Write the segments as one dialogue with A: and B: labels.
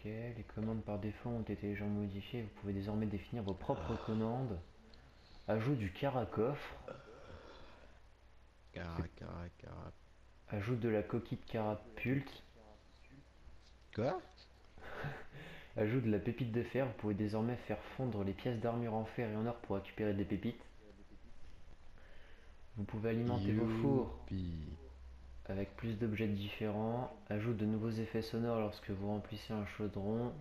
A: Ok, les commandes par défaut ont été légèrement modifiées. Vous pouvez désormais définir vos propres commandes. Ajout du caracoffre.
B: Cara.
A: Ajout de la coquille de carapulte.
B: Quoi?
A: Ajout de la pépite de fer. Vous pouvez désormais faire fondre les pièces d'armure en fer et en or pour récupérer des pépites. Vous pouvez alimenter vos fours
B: Youpi.
A: avec plus d'objets différents. Ajout de nouveaux effets sonores lorsque vous remplissez un chaudron.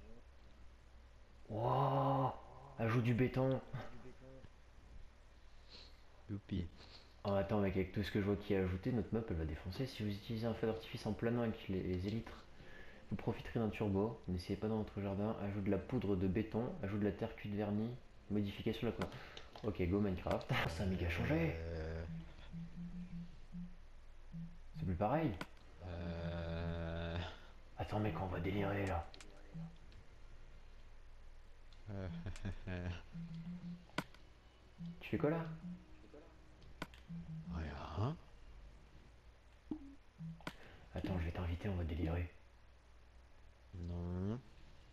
A: Wow. Ajout du béton.
B: Youpi.
A: Oh attends mec, avec tout ce que je vois qui est ajouté, notre map elle va défoncer. Si vous utilisez un feu d'artifice en planant avec les élytres, vous profiterez d'un turbo. N'essayez pas dans votre jardin. Ajout de la poudre de béton. Ajout de la terre cuite vernie. Modification de la couleur. Ok, go Minecraft. Ça a méga changé.
B: Euh...
A: C'est plus pareil.
B: Euh...
A: Attends mec, on va délirer là. Tu fais quoi là?
B: Rien.
A: Attends, je vais t'inviter, on va délirer.
B: Non.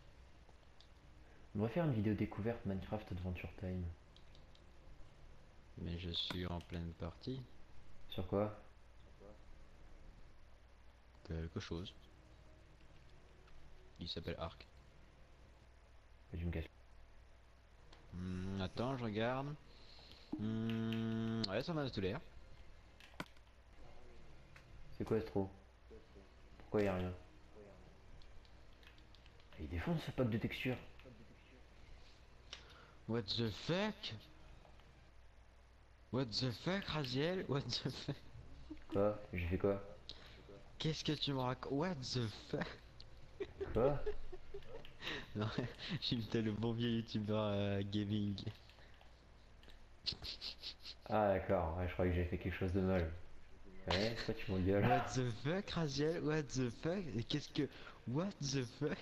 A: On va faire une vidéo découverte Minecraft Adventure Time.
B: Mais je suis en pleine partie.
A: Sur quoi?
B: Quelque chose. Il s'appelle Arc.
A: Je me casse.
B: Attends, je regarde. Ouais, ça m'a tout l'air.
A: C'est quoi ce trou? Pourquoi y a rien? Il défonce ce pack de textures.
B: What the fuck? What the fuck, Raziel? What the fuck?
A: Quoi? J'ai fait quoi?
B: Qu'est-ce que tu me racontes? What the fuck?
A: Quoi?
B: Non, j'imitais le bon vieux youtubeur gaming.
A: Ah d'accord, ouais, je crois que j'ai fait quelque chose de mal. Ouais, pourquoi tu m'engueules?
B: What the fuck, Raziel? What the fuck? Et qu'est-ce que... What the fuck?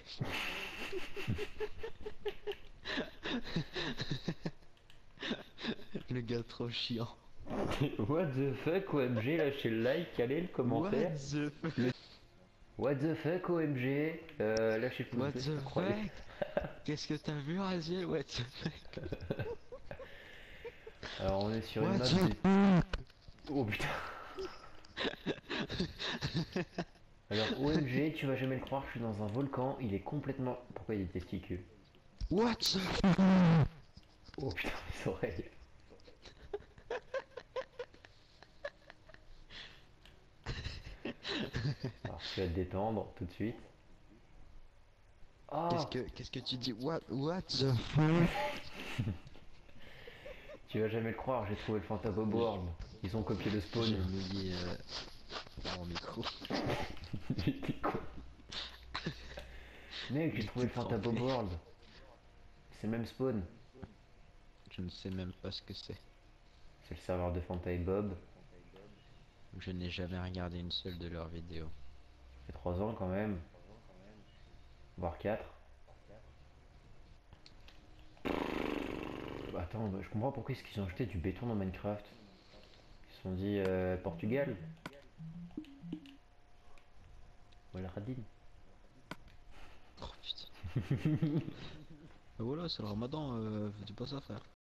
B: Le gars trop chiant.
A: What the fuck OMG, lâchez le like, allez le
B: What
A: commentaire.
B: the fuck?
A: What the fuck OMG, lâchez le pouce
B: What
A: bleu, c'est
B: the
A: incroyable.
B: fuck? Qu'est-ce que t'as vu, Raziel? What the fuck?
A: Alors on est sur une
B: What
A: map
B: the
A: de... Oh putain. Alors OMG, tu vas jamais le croire, je suis dans un volcan, il est complètement... Pourquoi il y a des testicules?
B: What the
A: Oh putain, mes oreilles. Alors tu vas te détendre tout de suite.
B: Qu'est-ce
A: Oh,
B: que qu'est-ce que tu dis? What the fuck?
A: tu vas jamais le croire, j'ai trouvé le Fantasm
B: J'ai
A: World. Ils ont copié le
B: j'ai
A: spawn.
B: mouillé mon micro.
A: T'es con. Mec, j'ai
B: J'ai
A: trouvé
B: tout
A: le Fantasm
B: trempé.
A: World. C'est le même spawn.
B: Je ne sais même pas ce que c'est.
A: C'est le serveur de Fanta et Bob.
B: Je n'ai jamais regardé une seule de leurs vidéos.
A: Ça fait 3 ans quand même. Voire 4. Bah, attends, bah, je comprends pourquoi est-ce qu'ils ont ajouté du béton dans Minecraft. Ils se sont dit Portugal. Voilà Radine.
B: Oh putain. Ah voilà, c'est le ramadan, dis pas ça, frère.